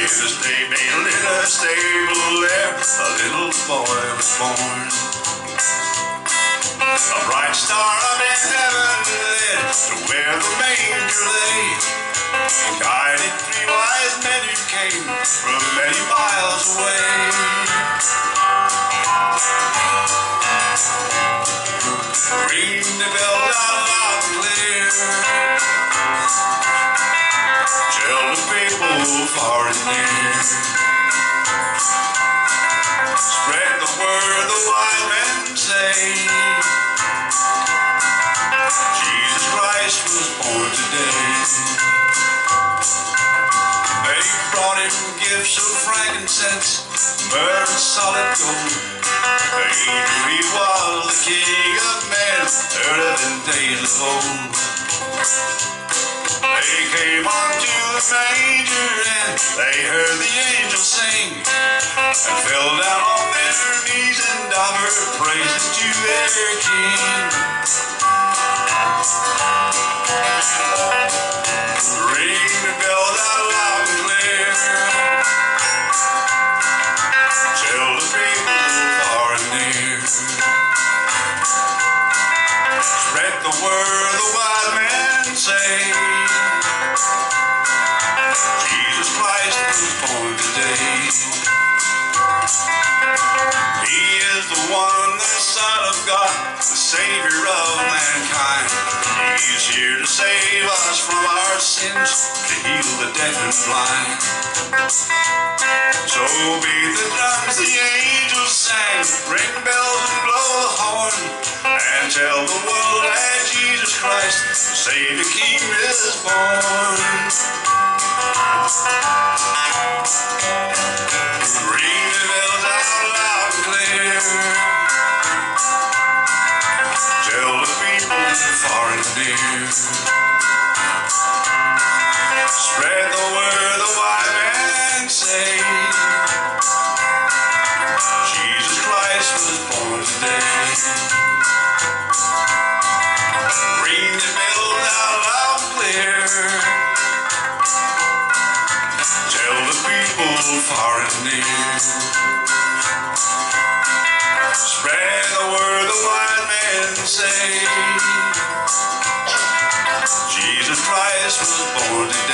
this baby in a stable there, a little boy was born. A bright star up in heaven led to where the manger lay, and guided three wise men who came from many miles away. Ring the bell down loud and clear, tell the people far and near. Spread the word, the wise men say, Jesus Christ was born today. They brought him gifts of frankincense, myrrh and solid gold. They knew he was the King of men, 11 days of old. They came unto the manger and they heard the angels sing, and fell down on their knees and offered praises to their King. Ring the bell out loud and clear, tell the people far and near. Spread the word, the wise men say, Jesus Christ was born today. He is the one, the Son of God, the Savior of mankind. He's here to save us from our sins, to heal the deaf and blind. So beat the drums, the angels sang, ring bells and blow the horn, and tell the world that Jesus Christ, the Savior King, is born. Ring the bells out loud and clear, tell the people far and near. Spread the word, the wise men say, Jesus Christ was born today. Ring the bells out loud and clear, tell the people far and near. Spread the word, the wise men say, Jesus Christ was born today.